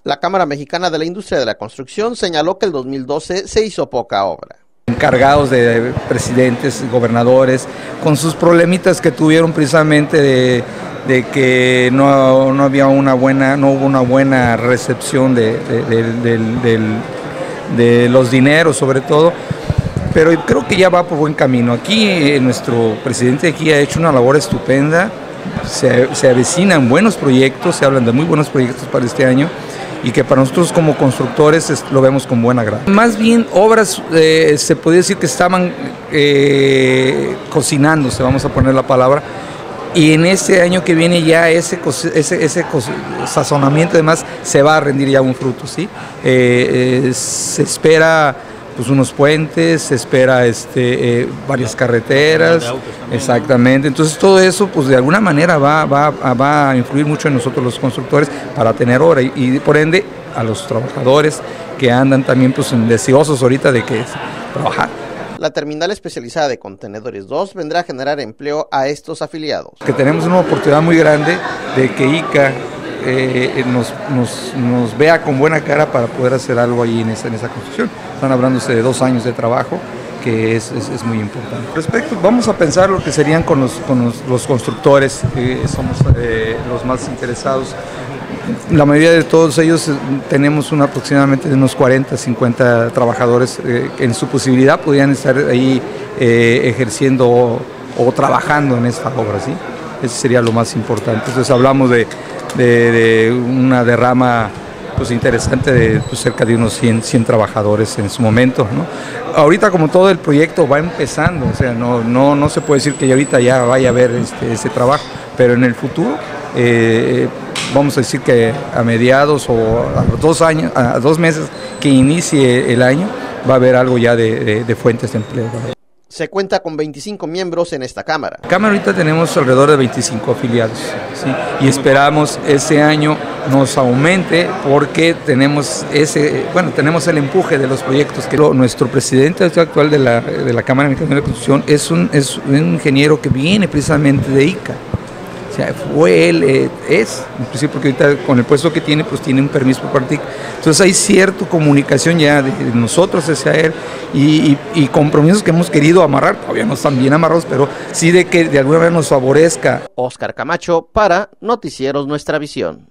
La Cámara Mexicana de la Industria de la Construcción señaló que el 2012 se hizo poca obra. Encargados de presidentes, gobernadores, con sus problemitas que tuvieron precisamente de que no hubo una buena recepción de los dineros sobre todo, pero creo que ya va por buen camino. Aquí nuestro presidente aquí ha hecho una labor estupenda, se avecinan buenos proyectos, se hablan de muy buenos proyectos para este año, y que para nosotros como constructores lo vemos con buen agrado. Más bien obras, se podría decir que estaban cocinándose, vamos a poner la palabra, y en este año que viene ya ese sazonamiento además se va a rendir ya un fruto, ¿sí? Se espera pues unos puentes, se espera varias carreteras, exactamente, entonces todo eso pues de alguna manera va a influir mucho en nosotros los constructores para tener obra y por ende a los trabajadores que andan también pues deseosos ahorita de que trabajar. La terminal especializada de Contenedores 2 vendrá a generar empleo a estos afiliados. Que tenemos una oportunidad muy grande de que ICA nos vea con buena cara para poder hacer algo ahí en esa construcción. Están hablándose de 2 años de trabajo, que es muy importante. Vamos a pensar lo que serían con los constructores, somos los más interesados. La mayoría de todos ellos tenemos aproximadamente de unos 40, 50 trabajadores que en su posibilidad podrían estar ahí ejerciendo o trabajando en esta obra, ¿sí? Eso sería lo más importante. Entonces hablamos de una derrama pues interesante de pues, cerca de unos 100 trabajadores en su momento, ¿no? Ahorita como todo el proyecto va empezando, o sea, no se puede decir que ahorita ya vaya a haber ese trabajo, pero en el futuro vamos a decir que a mediados o a 2 meses que inicie el año va a haber algo ya de fuentes de empleo, ¿no? Se cuenta con 25 miembros en esta Cámara. Cámara ahorita tenemos alrededor de 25 afiliados, ¿sí? Y esperamos ese año nos aumente porque tenemos el empuje de los proyectos. Nuestro presidente actual de la Cámara Mexicana de la Construcción es un ingeniero que viene precisamente de ICA. O sea, fue él, inclusive porque ahorita con el puesto que tiene, pues tiene un permiso por parte. Entonces hay cierta comunicación ya de nosotros hacia él y compromisos que hemos querido amarrar, todavía no están bien amarrados, pero sí de que de alguna manera nos favorezca. Oscar Camacho para Noticieros Nuestra Visión.